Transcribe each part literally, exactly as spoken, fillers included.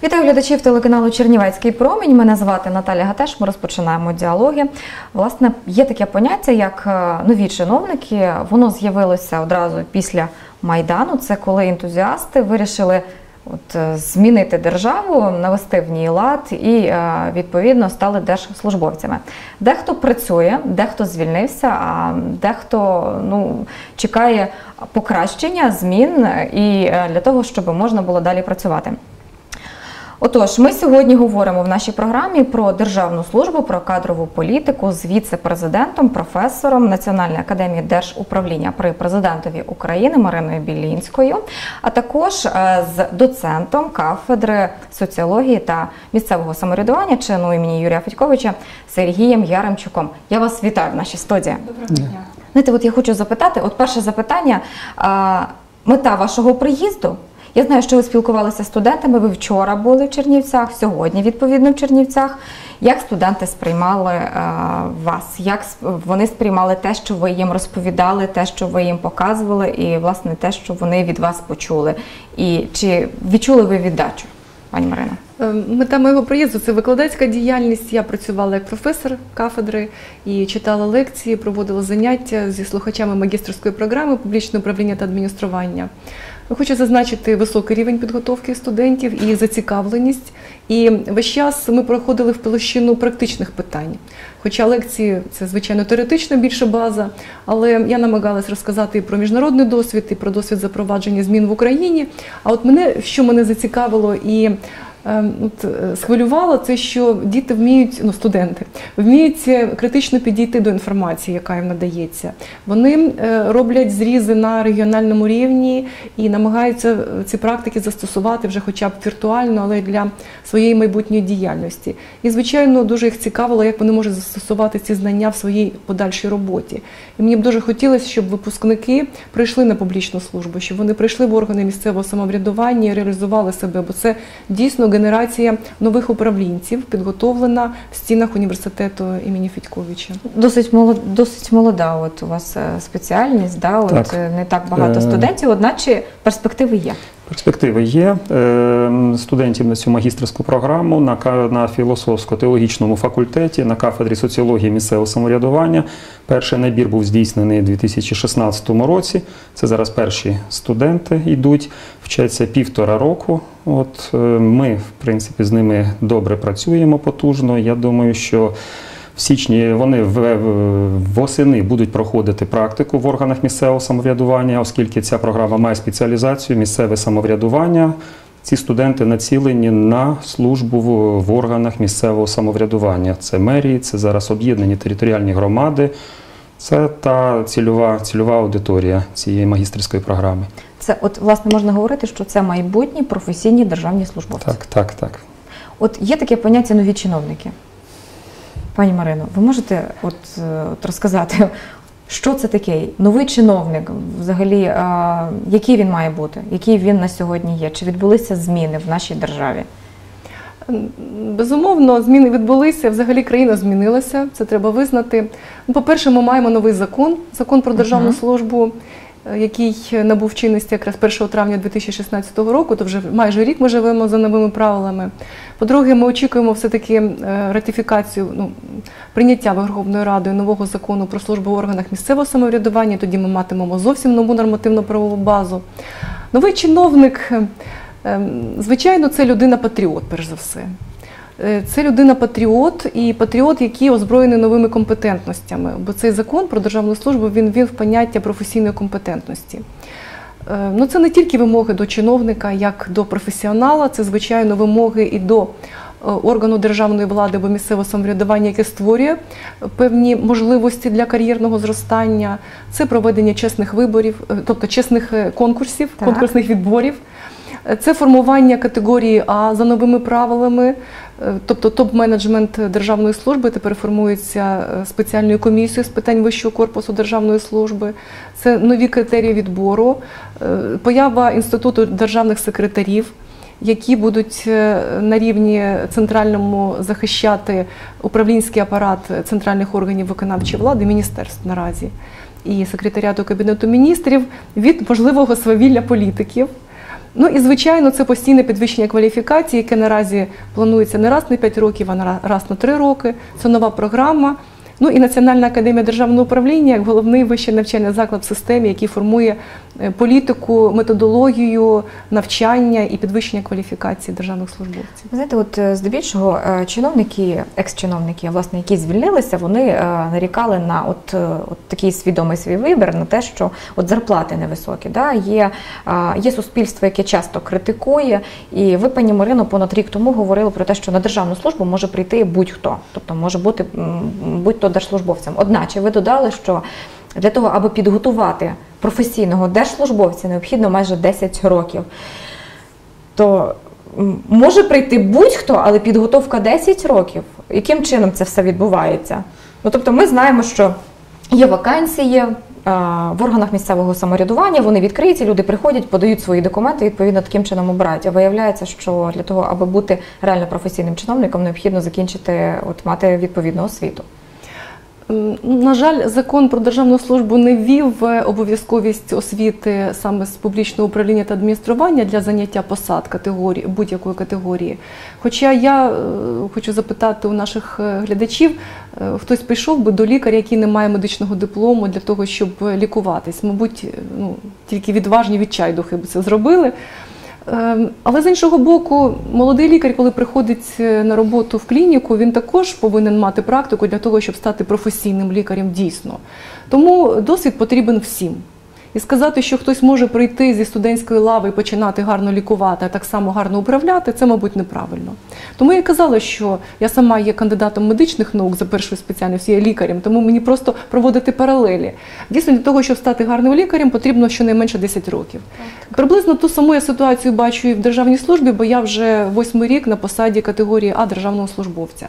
Вітаю глядачів телеканалу Чернівецький промінь. Мене звати Наталя Гатеш. Ми розпочинаємо діалоги. Власне, є таке поняття, як нові чиновники. Воно з'явилося одразу після Майдану. Це коли ентузіасти вирішили от, змінити державу, навести в ній лад і, відповідно, стали держслужбовцями. Дехто працює, дехто звільнився, а дехто ну, чекає покращення, змін і для того, щоб можна було далі працювати. Отож, ми сьогодні говоримо в нашій програмі про державну службу, про кадрову політику з віце-президентом, професором Національної академії держуправління при президентові України Мариною Білінською, а також з доцентом кафедри соціології та місцевого самоврядування ЧНУ імені Юрія Федьковича Сергієм Яремчуком. Я вас вітаю в нашій студії. Доброго дня. Знаєте, от я хочу запитати, от перше запитання, мета вашого приїзду. Я знаю, що ви спілкувалися з студентами, ви вчора були в Чернівцях, сьогодні, відповідно, в Чернівцях. Як студенти сприймали е, вас? Як вони сприймали те, що ви їм розповідали, те, що ви їм показували, і, власне, те, що вони від вас почули? І чи відчули ви віддачу, пані Марино? Мета моєго приїзду – це викладацька діяльність. Я працювала як професор кафедри і читала лекції, проводила заняття зі слухачами магістерської програми «Публічне управління та адміністрування». Хочу зазначити високий рівень підготовки студентів і зацікавленість. І весь час ми проходили в площину практичних питань. Хоча лекції – це, звичайно, теоретична більше база, але я намагалась розказати і про міжнародний досвід, і про досвід запровадження змін в Україні. А от мене, що мене зацікавило і От, схвилювало, це, що діти вміють, ну, студенти, вміють критично підійти до інформації, яка їм надається. Вони роблять зрізи на регіональному рівні і намагаються ці практики застосувати вже хоча б віртуально, але для своєї майбутньої діяльності. І, звичайно, дуже їх цікавило, як вони можуть застосувати ці знання в своїй подальшій роботі. І мені б дуже хотілося, щоб випускники прийшли на публічну службу, щоб вони прийшли в органи місцевого самоврядування і реалізували себе, бо це дійсно генерація нових управлінців, підготовлена в стінах університету імені Федьковича. Досить молода, досить молода от у вас спеціальність, да? От так. Не так багато студентів, одначе перспективи є. Перспективи є. Студентів на цю магістерську програму на, на філософсько-теологічному факультеті, на кафедрі соціології місцевого самоврядування. Перший набір був здійснений у дві тисячі шістнадцятому році. Це зараз перші студенти йдуть, вчаться півтора року. От, ми, в принципі, з ними добре працюємо потужно. Я думаю, що в січні вони восени будуть проходити практику в органах місцевого самоврядування, оскільки ця програма має спеціалізацію місцеве самоврядування. Ці студенти націлені на службу в органах місцевого самоврядування. Це мерії, це зараз об'єднані територіальні громади. Це та цільова, цільова аудиторія цієї магістерської програми. Це, от, власне, можна говорити, що це майбутні професійні державні службовці. Так, так, так. От є таке поняття нові чиновники. Пані Марино, ви можете от, от розказати, що це таке? Новий чиновник, взагалі, а, який він має бути? Який він на сьогодні є? Чи відбулися зміни в нашій державі? Безумовно, зміни відбулися, взагалі країна змінилася, це треба визнати. По-перше, ми маємо новий закон, закон про державну uh-huh. службу, який набув чинності якраз першого травня дві тисячі шістнадцятого року, то вже майже рік ми живемо за новими правилами. По-друге, ми очікуємо все-таки ратифікацію, ну, прийняття Верховною Радою нового закону про службу в органах місцевого самоврядування, тоді ми матимемо зовсім нову нормативно-правову базу. Новий чиновник, звичайно, це людина-патріот, перш за все. Це людина-патріот і патріот, який озброєний новими компетентностями, бо цей закон про державну службу, він ввів поняття професійної компетентності. Ну, це не тільки вимоги до чиновника, як до професіонала, це, звичайно, вимоги і до органу державної влади або місцевого самоврядування, яке створює певні можливості для кар'єрного зростання, це проведення чесних виборів, тобто чесних конкурсів, так. конкурсних відборів. Це формування категорії А за новими правилами, тобто топ-менеджмент державної служби тепер формується спеціальною комісією з питань вищого корпусу державної служби. Це нові критерії відбору, поява інституту державних секретарів, які будуть на рівні центральному захищати управлінський апарат центральних органів виконавчої влади, міністерств наразі, і секретаріату Кабінету міністрів від можливого свавілля політиків. Ну і, звичайно, це постійне підвищення кваліфікації, яке наразі планується не раз на п'ять років, а на раз на три роки. Це нова програма. Ну і Національна академія державного управління як головний вищий навчальний заклад в системі, який формує політику, методологію навчання і підвищення кваліфікації державних службовців. Знаєте, от здебільшого чиновники, екс-чиновники, власне, які звільнилися, вони нарікали на от, от такий свідомий свій вибір, на те, що от зарплати невисокі. Да? Є, є суспільство, яке часто критикує, і ви, пані Марино, понад рік тому говорили про те, що на державну службу може прийти будь-хто, тобто може бути будь-то держслужбовцем. Одначе ви додали, що для того, аби підготувати професійного держслужбовця, необхідно майже десять років. То може прийти будь-хто, але підготовка десять років. Яким чином це все відбувається? Ну, тобто ми знаємо, що є вакансії в органах місцевого самоврядування, вони відкриті, люди приходять, подають свої документи, відповідно таким чином обирають. А виявляється, що для того, аби бути реально професійним чиновником, необхідно закінчити, от мати відповідну освіту. На жаль, закон про державну службу не ввів обов'язковість освіти саме з публічного управління та адміністрування для заняття посад категорії, будь-якої категорії. Хоча я хочу запитати у наших глядачів, хтось прийшов би до лікаря, який не має медичного диплому для того, щоб лікуватись. Мабуть, ну, тільки відважні відчайдухи б це зробили. Але з іншого боку, молодий лікар, коли приходить на роботу в клініку, він також повинен мати практику для того, щоб стати професійним лікарем дійсно. Тому досвід потрібен всім. І сказати, що хтось може прийти зі студентської лави і починати гарно лікувати, а так само гарно управляти, це, мабуть, неправильно. Тому я казала, що я сама є кандидатом медичних наук за першою спеціальністю, я лікарем, тому мені просто проводити паралелі. Дійсно, для того, щоб стати гарним лікарем, потрібно щонайменше десять років. Так. Приблизно ту саму я ситуацію бачу і в державній службі, бо я вже восьмий рік на посаді категорії А державного службовця.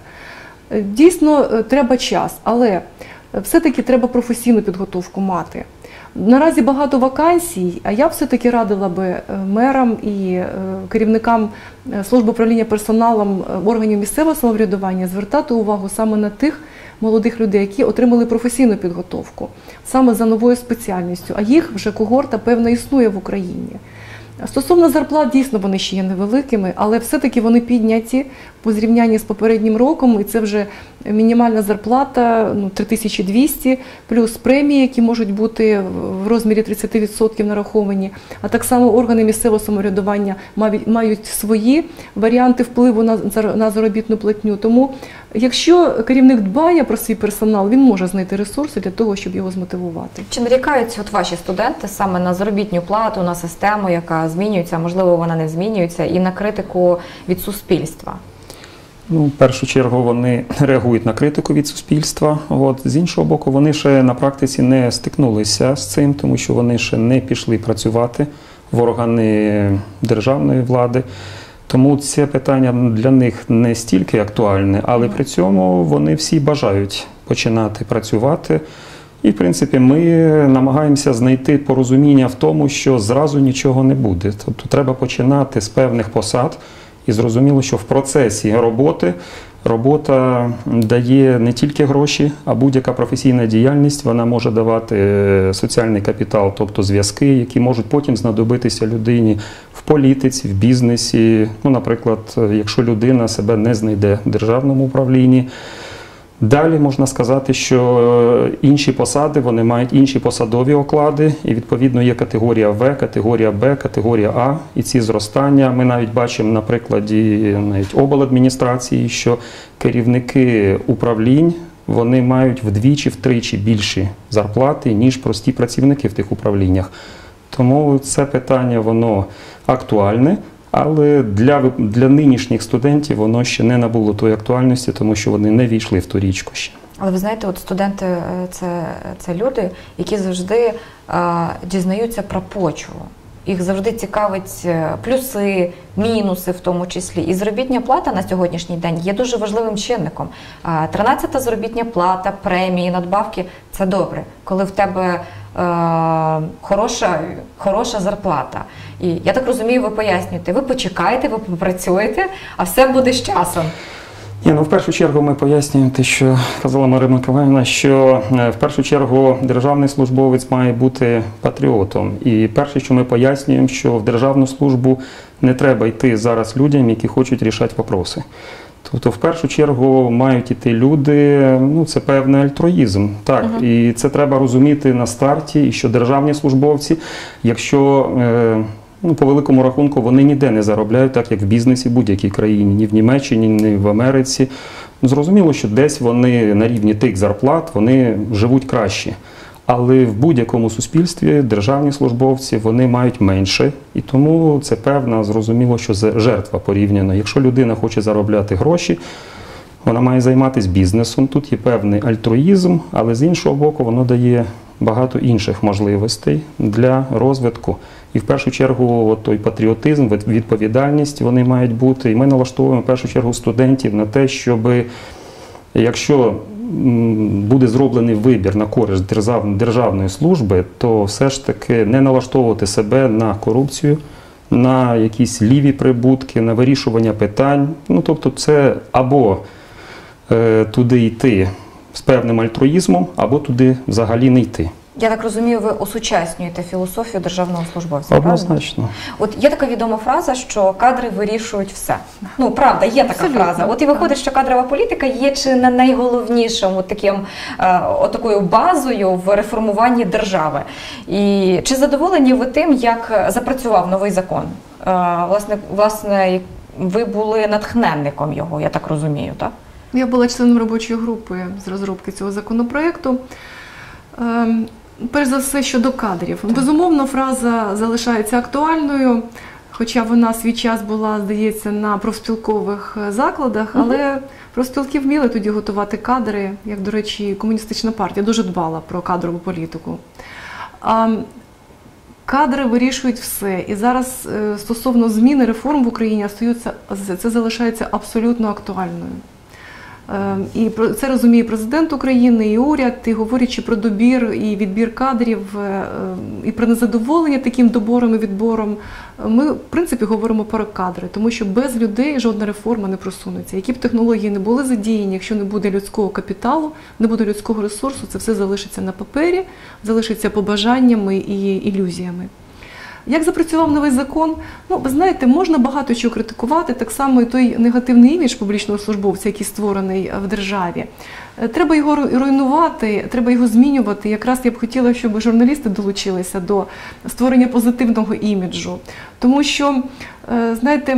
Дійсно, треба час, але все-таки треба професійну підготовку мати. Наразі багато вакансій, а я все-таки радила би мерам і керівникам служби управління персоналом органів місцевого самоврядування звертати увагу саме на тих молодих людей, які отримали професійну підготовку, саме за новою спеціальністю, а їх вже когорта певна існує в Україні. Стосовно зарплат, дійсно, вони ще є невеликими, але все-таки вони підняті по зрівнянні з попереднім роком, і це вже мінімальна зарплата ну, три тисячі двісті, плюс премії, які можуть бути в розмірі тридцять відсотків нараховані, а так само органи місцевого самоврядування мають свої варіанти впливу на, на заробітну платню. Тому, якщо керівник дбає про свій персонал, він може знайти ресурси для того, щоб його змотивувати. Чи нарікаються от ваші студенти саме на заробітну плату, на систему, яка змінюється, можливо, вона не змінюється, і на критику від суспільства? Ну, в першу чергу вони реагують на критику від суспільства. От. З іншого боку, вони ще на практиці не стикнулися з цим, тому що вони ще не пішли працювати в органи державної влади. Тому це питання для них не стільки актуальне, але при цьому вони всі бажають починати працювати. І, в принципі, ми намагаємося знайти порозуміння в тому, що зразу нічого не буде. Тобто треба починати з певних посад. І зрозуміло, що в процесі роботи робота дає не тільки гроші, а будь-яка професійна діяльність, вона може давати соціальний капітал, тобто зв'язки, які можуть потім знадобитися людині в політиці, в бізнесі. Ну, наприклад, якщо людина себе не знайде в державному управлінні. Далі можна сказати, що інші посади, вони мають інші посадові оклади, і відповідно є категорія В, категорія Б, категорія А, і ці зростання ми навіть бачимо на прикладі навіть обладміністрації, що керівники управлінь, вони мають вдвічі-втричі більші зарплати, ніж прості працівники в тих управліннях. Тому це питання, воно актуальне. Але для, для нинішніх студентів воно ще не набуло тої актуальності, тому що вони не війшли в ту річку ще. Але ви знаєте, от студенти це, це люди, які завжди а, дізнаються про почву. Їх завжди цікавить плюси, мінуси в тому числі. І заробітня плата на сьогоднішній день є дуже важливим чинником. тринадцята заробітня плата, премії, надбавки – це добре, коли в тебе е, хороша, хороша зарплата. І я так розумію, ви пояснюєте, ви почекаєте, ви попрацюєте, а все буде з часом. Ні, ну, в першу чергу ми пояснюємо те, що казала Марина Миколаївна, що е, в першу чергу державний службовець має бути патріотом. І перше, що ми пояснюємо, що в державну службу не треба йти зараз людям, які хочуть рішати вопроси. Тобто, в першу чергу, мають іти люди, ну, це певний альтруїзм. Так, Угу. і це треба розуміти на старті, і що державні службовці, якщо, е, ну, по великому рахунку, вони ніде не заробляють, так як в бізнесі будь-якій країні, ні в Німеччині, ні в Америці. Зрозуміло, що десь вони на рівні тих зарплат, вони живуть краще. Але в будь-якому суспільстві державні службовці, вони мають менше. І тому це певна, зрозуміло, що жертва порівняно. Якщо людина хоче заробляти гроші, вона має займатися бізнесом. Тут є певний альтруїзм, але з іншого боку, воно дає багато інших можливостей для розвитку. І в першу чергу от той патріотизм, відповідальність вони мають бути. І ми налаштовуємо в першу чергу студентів на те, щоб якщо буде зроблений вибір на користь державної служби, то все ж таки не налаштовувати себе на корупцію, на якісь ліві прибутки, на вирішування питань. Ну, тобто це або е, туди йти з певним альтруїзмом, або туди взагалі не йти. Я так розумію, ви осучаснюєте філософію державного службовця. Однозначно. Правильно? От є така відома фраза, що кадри вирішують все. Ну, правда, є така Абсолютно. фраза. От і виходить, що кадрова політика є чи не найголовнішим от таким, е, от такою базою в реформуванні держави. І чи задоволені ви тим, як запрацював новий закон? Е, власне, власне, ви були натхненником його, я так розумію, так? Я була членом робочої групи з розробки цього законопроекту. Ем, Перш за все, щодо кадрів. Безумовно, фраза залишається актуальною, хоча вона свій час була, здається, на профспілкових закладах, але профспілки вміли тоді готувати кадри, як, до речі, комуністична партія дуже дбала про кадрову політику. А кадри вирішують все. І зараз стосовно зміни реформ в Україні це залишається абсолютно актуальною. І це розуміє президент України, і уряд, і говорячи про добір і відбір кадрів, і про незадоволення таким добором і відбором, ми, в принципі, говоримо про кадри, тому що без людей жодна реформа не просунеться. Які б технології не були задіяні, якщо не буде людського капіталу, не буде людського ресурсу, це все залишиться на папері, залишиться побажаннями і ілюзіями. Як запрацював новий закон? Ну, ви знаєте, можна багато чого критикувати, так само і той негативний імідж публічного службовця, який створений в державі. Треба його руйнувати, треба його змінювати. Якраз я б хотіла, щоб журналісти долучилися до створення позитивного іміджу. Тому що, знаєте,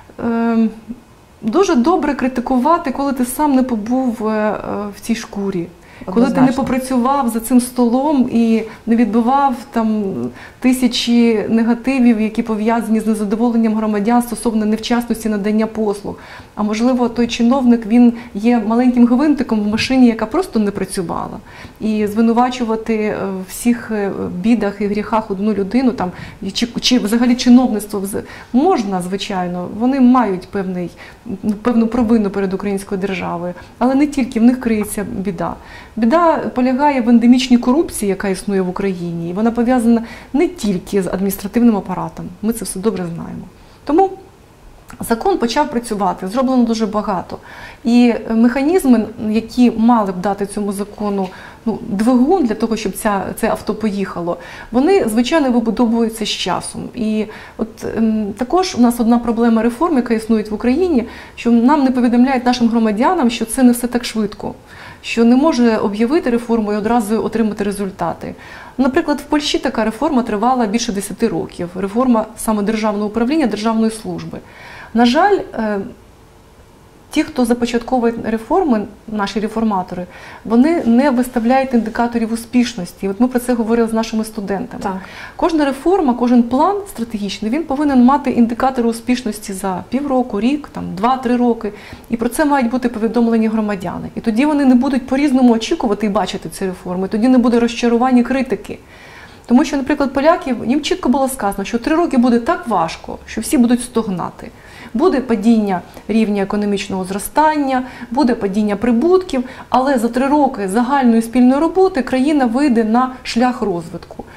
дуже добре критикувати, коли ти сам не побув в цій шкурі. Коли ти не попрацював за цим столом і не відбивав там тисячі негативів, які пов'язані з незадоволенням громадян стосовно невчасності надання послуг. А можливо, той чиновник, він є маленьким гвинтиком в машині, яка просто не працювала. І звинувачувати в всіх бідах і гріхах одну людину, там, чи, чи взагалі чиновництво можна, звичайно, вони мають певний, певну провину перед українською державою, але не тільки в них криється біда. Біда полягає в ендемічній корупції, яка існує в Україні, і вона пов'язана не тільки з адміністративним апаратом, ми це все добре знаємо. Тому закон почав працювати, зроблено дуже багато. І механізми, які мали б дати цьому закону ну, двигун для того, щоб ця, це авто поїхало, вони, звичайно, вибудовуються з часом. І от ем, також у нас одна проблема реформ, яка існує в Україні, що нам не повідомляють нашим громадянам, що це не все так швидко, що не може об'явити реформу і одразу отримати результати. Наприклад, в Польщі така реформа тривала більше десяти років. Реформа саме державного управління, державної служби. На жаль, ті, хто започатковує реформи, наші реформатори, вони не виставляють індикаторів успішності. От ми про це говорили з нашими студентами. Так. Кожна реформа, кожен план стратегічний, він повинен мати індикатори успішності за півроку, рік, там, два-три роки. І про це мають бути повідомлені громадяни. І тоді вони не будуть по-різному очікувати і бачити ці реформи. Тоді не буде розчарування критики. Тому що, наприклад, поляків, їм чітко було сказано, що три роки буде так важко, що всі будуть стогнати. Буде падіння рівня економічного зростання, буде падіння прибутків, але за три роки загальної спільної роботи країна вийде на шлях розвитку.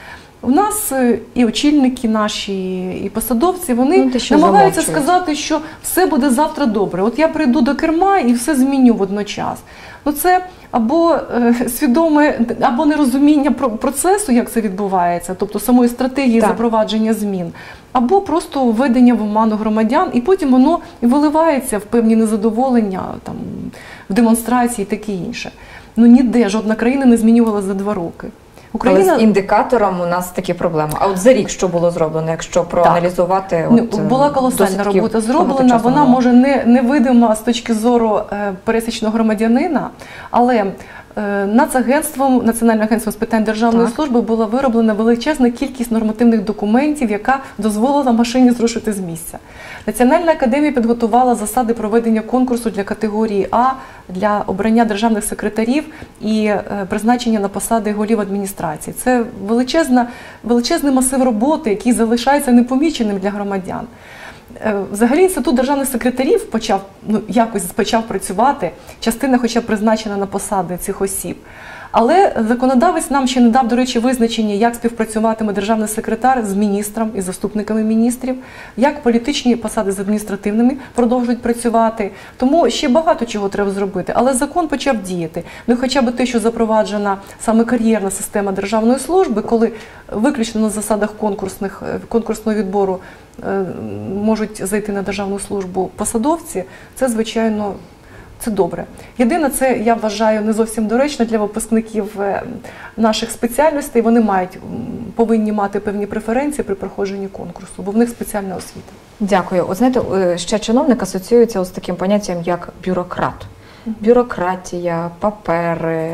У нас е, і очільники наші, і посадовці, вони Ну, те, що намагаються замовчують. сказати, що все буде завтра добре. От я прийду до керма і все зміню водночас. Ну це або е, свідоме, або нерозуміння про- процесу, як це відбувається, тобто самої стратегії Так. запровадження змін, або просто введення в оману громадян, і потім воно і виливається в певні незадоволення, там, в демонстрації і таке інше. Ну ніде жодна країна не змінювала за два роки. Але з індикатором у нас такі проблеми. А от за рік що було зроблено, якщо проаналізувати? Ну, От, була е, колосальна досить робота багато зроблена, часу вона минуло. може не, не видима з точки зору е, пересічного громадянина, але е, Нацагентством, Національним агентством з питань державної Так. служби була вироблена величезна кількість нормативних документів, яка дозволила машині зрушити з місця. Національна академія підготувала засади проведення конкурсу для категорії А для обрання державних секретарів і е, призначення на посади голів адміністрації. Це величезна, величезний масив роботи, який залишається непоміченим для громадян. Е, Взагалі інститут державних секретарів почав, ну, якось почав працювати, частина хоча б призначена на посади цих осіб. Але законодавець нам ще не дав, до речі, визначення, як співпрацюватиме державний секретар з міністром і заступниками міністрів, як політичні посади з адміністративними продовжують працювати. Тому ще багато чого треба зробити. Але закон почав діяти. Ну, хоча б те, що запроваджена саме кар'єрна система державної служби, коли виключно на засадах конкурсних, конкурсного відбору е, можуть зайти на державну службу посадовці, це, звичайно, це добре. Єдине, це, я вважаю, не зовсім доречно для випускників е, наших спеціальностей. Вони мають, м, повинні мати певні преференції при проходженні конкурсу, бо в них спеціальна освіта. Дякую. От знаєте, е, ще чиновник асоціюється з таким поняттям, як бюрократ. Бюрократія, папери,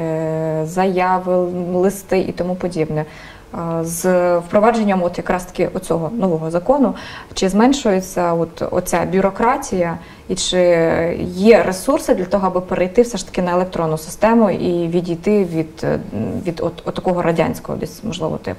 заяви, листи і тому подібне. Е, З впровадженням от якраз таки оцього нового закону, чи зменшується от оця бюрократія, і чи є ресурси для того, аби перейти все ж таки на електронну систему і відійти від, е, від от, от такого радянського десь, можливо, типу?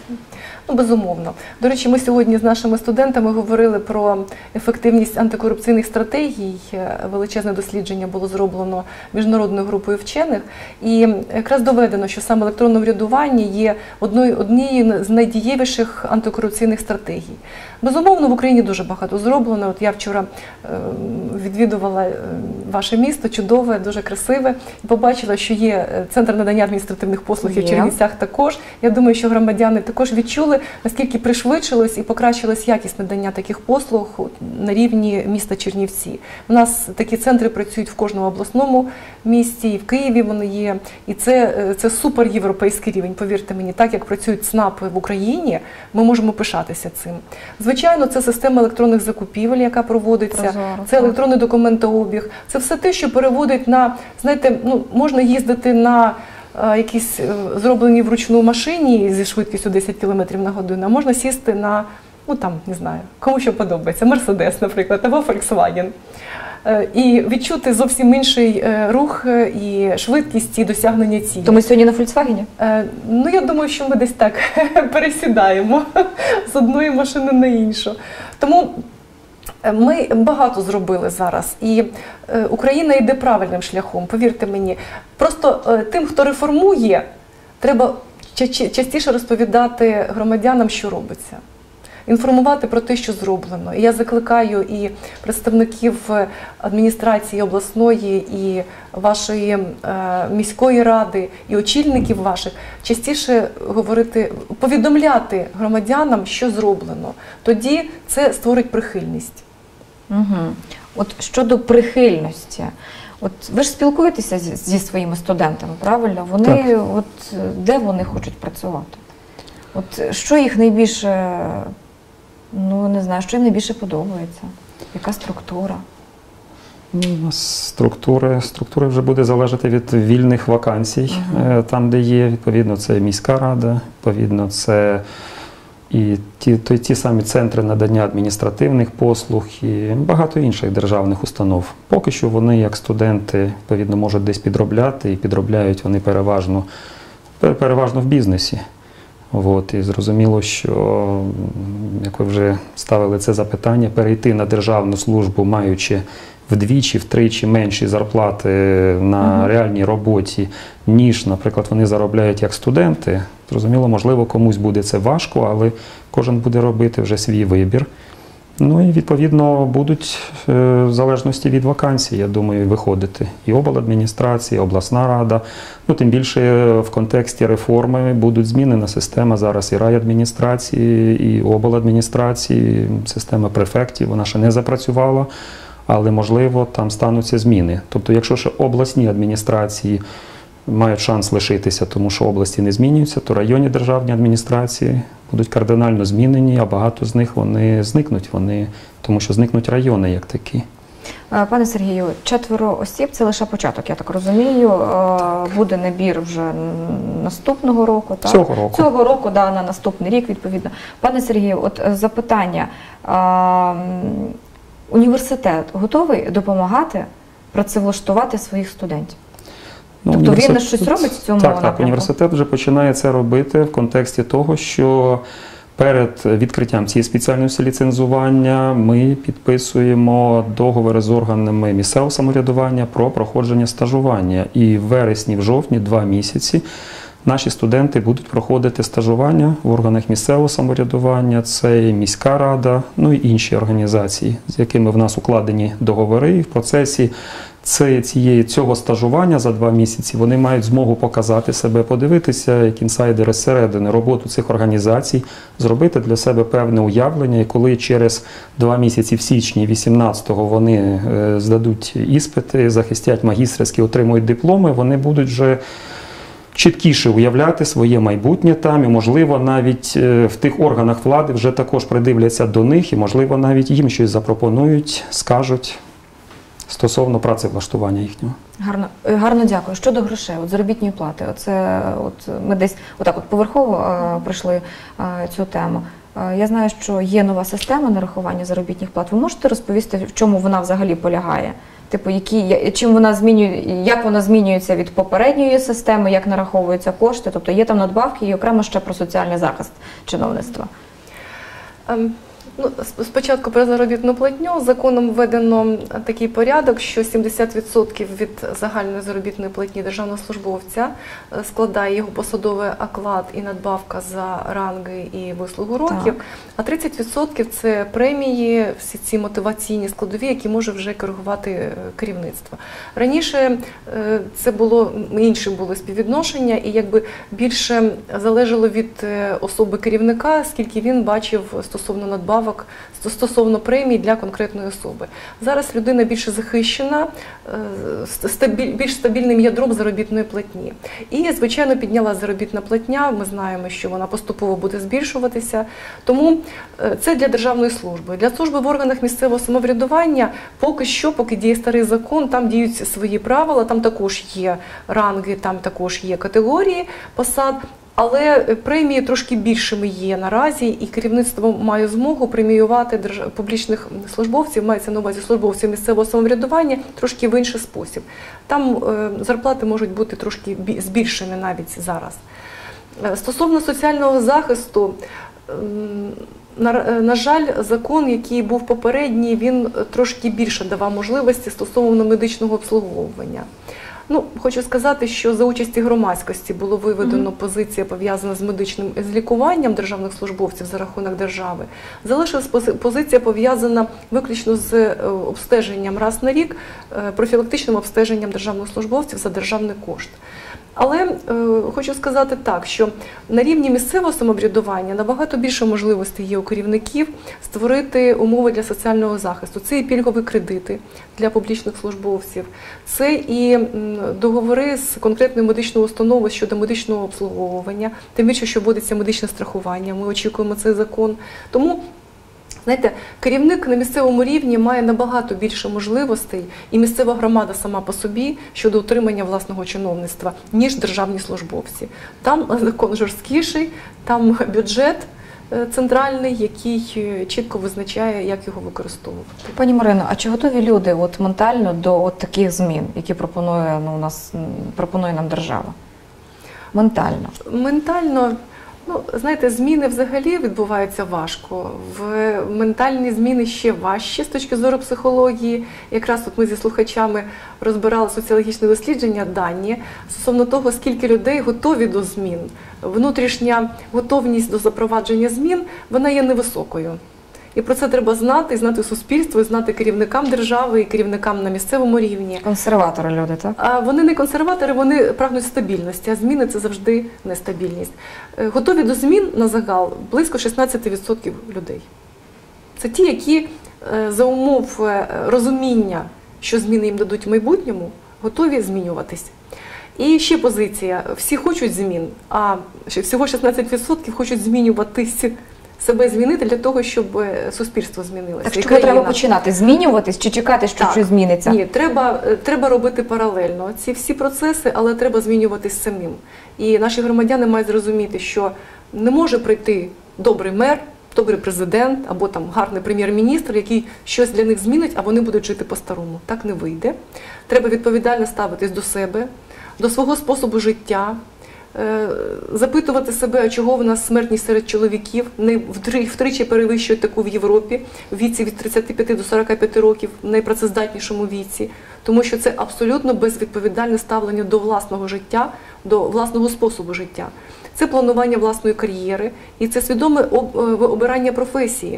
Ну, безумовно. До речі, ми сьогодні з нашими студентами говорили про ефективність антикорупційних стратегій. Величезне дослідження було зроблено міжнародною групою вчених. І якраз доведено, що саме електронне врядування є одною, однією з найдієвіших антикорупційних стратегій. Безумовно, в Україні дуже багато зроблено. От я вчора е, відвідувала е, ваше місто, чудове, дуже красиве, і побачила, що є центр надання адміністративних послуг і в Є. Чернівцях також. Я думаю, що громадяни також відчули, наскільки пришвидшилось і покращилась якість надання таких послуг на рівні міста Чернівці. У нас такі центри працюють в кожному обласному місті, і в Києві вони є. І це, це супер європейський рівень, повірте мені. Так, як працюють ЦНАПи в Україні, ми можемо пишатися цим. Звичайно, це система електронних закупівель, яка проводиться, Прозоро, це так. електронний документообіг. Це все те, що переводить на, знаєте, ну, можна їздити на е, якісь е, зроблені вручну машині зі швидкістю десять кілометрів на годину, а можна сісти на, ну там, не знаю, кому що подобається, Мерседес, наприклад, або Volkswagen. Е, І відчути зовсім інший е, рух е, і швидкість, і досягнення цілі. То ми сьогодні на Фольксвагені? Е, Ну, я думаю, що ми десь так пересідаємо з одної машини на іншу. Тому е, ми багато зробили зараз, і е, Україна йде правильним шляхом, повірте мені. Просто е, тим, хто реформує, треба ча- ча- частіше розповідати громадянам, що робиться. Інформувати про те, що зроблено. І я закликаю і представників адміністрації обласної, і вашої е, міської ради, і очільників ваших частіше говорити, повідомляти громадянам, що зроблено. Тоді це створить прихильність. Угу. От щодо прихильності, от ви ж спілкуєтеся зі, зі своїми студентами, правильно? Вони, Так. от де вони хочуть працювати? От що їх найбільше, ну не знаю, що їм найбільше подобається? Яка структура? Ну, у нас структури, структури вже буде залежати від вільних вакансій, е, там, де є, відповідно, це міська рада, відповідно, це і ті, то, ті самі центри надання адміністративних послуг і багато інших державних установ. Поки що вони, як студенти, відповідно, можуть десь підробляти, і підробляють вони переважно, переважно в бізнесі. От, і зрозуміло, що, як ви вже ставили це запитання, перейти на державну службу, маючи вдвічі, втричі менші зарплати на угу. реальній роботі, ніж, наприклад, вони заробляють як студенти. Зрозуміло, можливо, комусь буде це важко, але кожен буде робити вже свій вибір. Ну і, відповідно, будуть, в залежності від вакансій, я думаю, виходити і обладміністрації, і обласна рада. Ну, тим більше в контексті реформи будуть змінена система зараз і райадміністрації, і обладміністрації, система префектів, вона ще не запрацювала, але, можливо, там стануться зміни. Тобто, якщо ще обласні адміністрації мають шанс лишитися, тому що області не змінюються, то районні державні адміністрації будуть кардинально змінені, а багато з них вони зникнуть, вони, тому що зникнуть райони як такі. Пане Сергію, четверо осіб – це лише початок, я так розумію. Буде набір вже наступного року, так? Цього року. Цього року, да, на наступний рік, відповідно. Пане Сергію, от запитання. Університет готовий допомагати працевлаштувати своїх студентів? Ну, тобто він щось робить в цьому так, напрямку? Так, університет вже починає це робити в контексті того, що перед відкриттям цієї спеціальності ліцензування ми підписуємо договори з органами місцевого самоврядування про проходження стажування. І в вересні, в жовтні, два місяці, наші студенти будуть проходити стажування в органах місцевого самоврядування, це і міська рада, ну і інші організації, з якими в нас укладені договори. І в процесі цієї, цього стажування за два місяці вони мають змогу показати себе, подивитися, як інсайдери зсередини, роботу цих організацій, зробити для себе певне уявлення. І коли через два місяці в січні вісімнадцятого вони здадуть іспити, захистять магістерські, отримують дипломи, вони будуть вже чіткіше уявляти своє майбутнє там, і, можливо, навіть в тих органах влади вже також придивляться до них, і, можливо, навіть їм щось запропонують, скажуть стосовно працевлаштування їхнього. Гарно, гарно дякую. Щодо грошей, от заробітної плати, оце, от ми десь отак от поверхово а, пройшли а, цю тему. А, я знаю, що є нова система нарахування заробітних плат. Ви можете розповісти, в чому вона взагалі полягає? Типу, які, чим вона змінює, як вона змінюється від попередньої системи, як нараховуються кошти? Тобто є там надбавки і окремо ще про соціальний захист чиновництва. Um. Ну, спочатку про заробітну платню. Законом введено такий порядок, що сімдесят відсотків від загальної заробітної платні державного службовця складає його посадовий оклад і надбавка за ранги і вислугу років, так. А тридцять відсотків – це премії, всі ці мотиваційні складові, які може вже коригувати керівництво. Раніше це було, інші були співвідношення, і якби більше залежало від особи керівника, скільки він бачив стосовно надбавок, стосовно премій для конкретної особи. Зараз людина більше захищена, більш стабільним ядром заробітної платні. І, звичайно, підняла заробітна платня, ми знаємо, що вона поступово буде збільшуватися. Тому це для державної служби. Для служби в органах місцевого самоврядування поки що, поки діє старий закон, там діють свої правила, там також є ранги, там також є категорії посад. Але премії трошки більшими є наразі, і керівництво має змогу преміювати публічних службовців, мається на увазі службовців місцевого самоврядування, трошки в інший спосіб. Там зарплати можуть бути трошки збільшені навіть зараз. Стосовно соціального захисту, на, на жаль, закон, який був попередній, він трошки більше давав можливості стосовно медичного обслуговування. Ну, хочу сказати, що за участі громадськості було виведено mm-hmm. позиція, пов'язана з медичним з лікуванням державних службовців за рахунок держави. Залишилась позиція, пов'язана виключно з обстеженням раз на рік, профілактичним обстеженням державних службовців за державний кошт. Але е, хочу сказати так, що на рівні місцевого самоврядування набагато більше можливостей є у керівників створити умови для соціального захисту. Це і пільгові кредити для публічних службовців, це і договори з конкретною медичною установою щодо медичного обслуговування, тим більше, що вводиться медичне страхування, ми очікуємо цей закон. Тому знаєте, керівник на місцевому рівні має набагато більше можливостей, і місцева громада сама по собі щодо утримання власного чиновництва, ніж державні службовці. Там закон жорсткіший, там бюджет центральний, який чітко визначає, як його використовувати. Пані Марино, а чи готові люди от ментально до от таких змін, які пропонує, ну, у нас, пропонує нам держава? Ментально? Ментально. Ну, знаєте, зміни взагалі відбуваються важко. В ментальні зміни ще важче з точки зору психології. Якраз от ми зі слухачами розбирали соціологічне дослідження, дані стосовно того, скільки людей готові до змін. Внутрішня готовність до запровадження змін, вона є невисокою. І про це треба знати, і знати суспільство, і знати керівникам держави, і керівникам на місцевому рівні. Консерватори люди, так? А вони не консерватори, вони прагнуть стабільності, а зміни – це завжди нестабільність. Е, Готові до змін на загал близько шістнадцять відсотків людей. Це ті, які е, за умов е, розуміння, що зміни їм дадуть в майбутньому, готові змінюватись. І ще позиція. Всі хочуть змін, а всього шістнадцять відсотків хочуть змінюватись, себе змінити для того, щоб суспільство змінилося. Так що треба починати змінюватись чи чекати, що Так. щось зміниться? Ні, треба, треба робити паралельно ці всі процеси, але треба змінюватись самим. І наші громадяни мають зрозуміти, що не може прийти добрий мер, добрий президент або там гарний прем'єр-міністр, який щось для них змінить, а вони будуть жити по-старому. Так не вийде. Треба відповідально ставитись до себе, до свого способу життя, запитувати себе, а чого в нас смертність серед чоловіків не втричі перевищує таку в Європі, в віці від тридцяти п'яти до сорока п'яти років, в найпрацездатнішому віці, тому що це абсолютно безвідповідальне ставлення до власного життя, до власного способу життя. Це планування власної кар'єри і це свідоме обирання професії.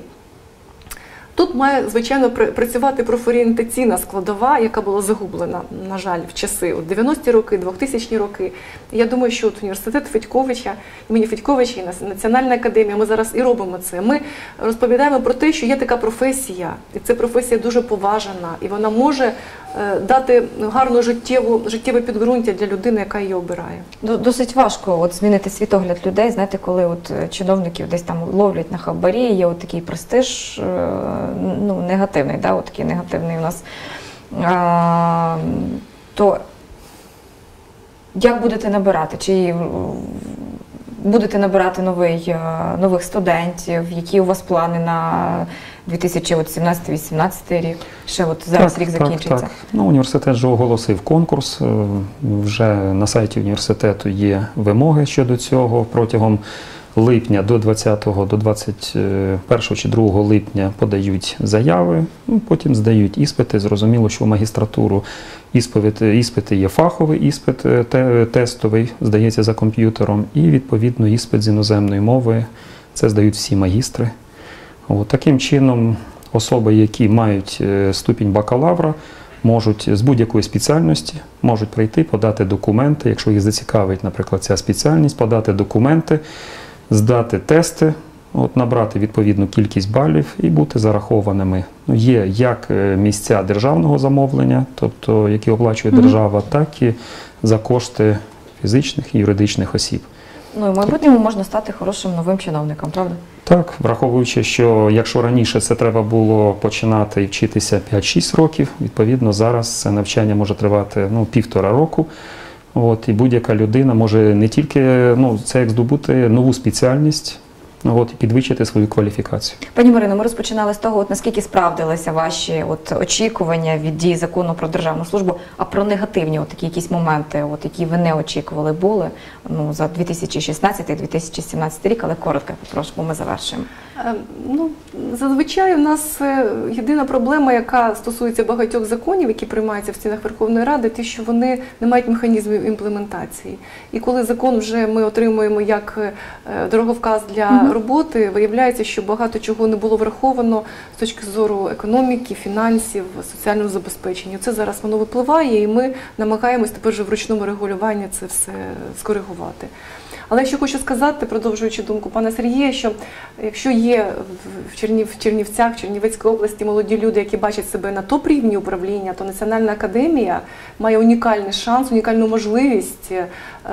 Тут має, звичайно, працювати профорієнтаційна складова, яка була загублена, на жаль, в часи дев'яності роки, двохтисячні роки. Я думаю, що от університет Федьковича, імені Федьковича і Національна академія, ми зараз і робимо це. Ми розповідаємо про те, що є така професія, і ця професія дуже поважана, і вона може дати гарне життєве підґрунтя для людини, яка її обирає. Досить важко от змінити світогляд людей, знаєте, коли от чиновників десь там ловлять на хабарі, є от такий престиж, ну, негативний, да, от такий негативний у нас, а, то як будете набирати? Чи будете набирати новий, нових студентів? Які у вас плани на дві тисячі сімнадцятий вісімнадцятий рік? Ще от зараз так, рік закінчиться. Так, так. Ну, університет вже оголосив конкурс. Вже на сайті університету є вимоги щодо цього. Протягом липня до двадцятого, до двадцять першого чи другого липня подають заяви, потім здають іспити. Зрозуміло, що в магістратуру іспити, іспити є фаховий іспит, тестовий, здається за комп'ютером, і відповідно іспит з іноземної мови. Це здають всі магістри. От, таким чином, особи, які мають ступінь бакалавра, можуть з будь-якої спеціальності можуть прийти, подати документи, якщо їх зацікавить, наприклад, ця спеціальність, подати документи, здати тести, от, набрати відповідну кількість балів і бути зарахованими. Ну, є як місця державного замовлення, тобто які оплачує держава, так і за кошти фізичних і юридичних осіб. Ну, і в майбутньому можна стати хорошим новим чиновником, правда? Так, враховуючи, що якщо раніше це треба було починати і вчитися п'ять-шість років, відповідно зараз це навчання може тривати ну, півтора року. От, і будь-яка людина може не тільки, ну, це як здобути нову спеціальність, от, і підвищити свою кваліфікацію. Пані Марино, ми розпочинали з того, от, наскільки справдилися ваші от, очікування від дії закону про державну службу, а про негативні от, такі якісь моменти, от, які ви не очікували, були ну, за дві тисячі шістнадцятий - дві тисячі сімнадцятий рік, але коротко, попрошу, бо ми завершуємо. Ну, зазвичай у нас єдина проблема, яка стосується багатьох законів, які приймаються в стінах Верховної Ради, те, що вони не мають механізмів імплементації. І коли закон вже ми отримуємо як дороговказ для mm-hmm. роботи, виявляється, що багато чого не було враховано з точки зору економіки, фінансів, соціального забезпечення. Це зараз воно випливає, і ми намагаємось тепер вже в ручному регулюванні це все скоригувати. Але я ще хочу сказати, продовжуючи думку пана Сергія, що якщо є в, Чернів, в Чернівцях, в Чернівецькій області молоді люди, які бачать себе на топ-рівні управління, то Національна академія має унікальний шанс, унікальну можливість е,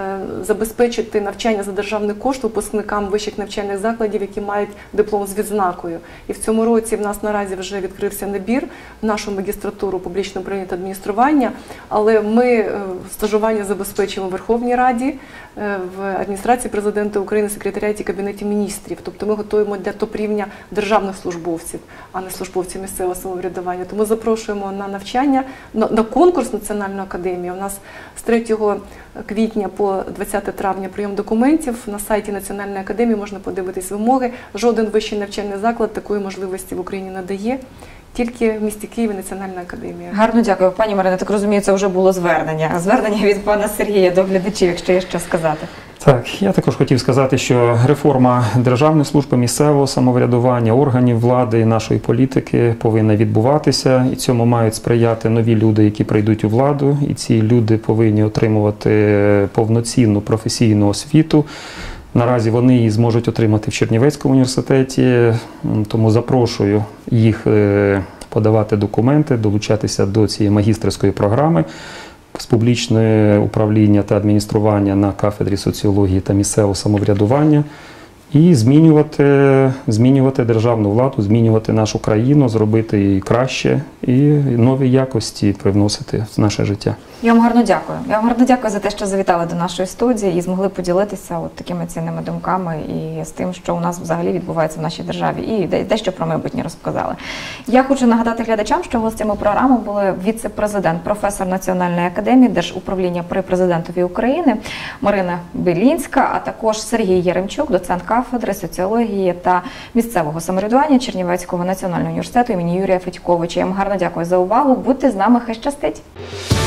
забезпечити навчання за державний кошт випускникам вищих навчальних закладів, які мають диплом з відзнакою. І в цьому році в нас наразі вже відкрився набір в нашу магістратуру публічного управління та адміністрування, але ми е, стажування забезпечуємо в Верховній Раді, е, в адміністрації адміністрації президента України, секретаріаті Кабінеті міністрів. Тобто ми готуємо для топ-рівня державних службовців, а не службовців місцевого самоврядування. Тому запрошуємо на навчання, на, на конкурс Національної академії. У нас з третього квітня по двадцяте травня прийом документів. На сайті Національної академії можна подивитись вимоги. Жоден вищий навчальний заклад такої можливості в Україні не дає. Тільки в місті Києві Національна академія. Гарно дякую. Пані Марино, так розумію, це вже було звернення. Звернення від пана Сергія до глядачів, якщо є що сказати. Так, я також хотів сказати, що реформа державної служби, місцевого самоврядування, органів влади і нашої політики повинна відбуватися. І цьому мають сприяти нові люди, які прийдуть у владу. І ці люди повинні отримувати повноцінну професійну освіту. Наразі вони її зможуть отримати в Чернівецькому університеті, тому запрошую їх подавати документи, долучатися до цієї магістерської програми з публічного управління та адміністрування на кафедрі соціології та місцевого самоврядування і змінювати, змінювати державну владу, змінювати нашу країну, зробити її краще і нові якості привносити в наше життя. Я вам гарно дякую. Я вам гарно дякую за те, що завітали до нашої студії і змогли поділитися от такими цінними думками і з тим, що у нас взагалі відбувається в нашій державі, і дещо про майбутнє розказали. Я хочу нагадати глядачам, що гостями програми були віце-президент, професор Національної академії Держуправління при президентові України Марина Белінська, а також Сергій Яремчук, доцент кафедри соціології та місцевого самоврядування Чернівецького національного університету імені Юрія Федьковича. Я вам гарно дякую за увагу. Будьте з нами, хай щастить!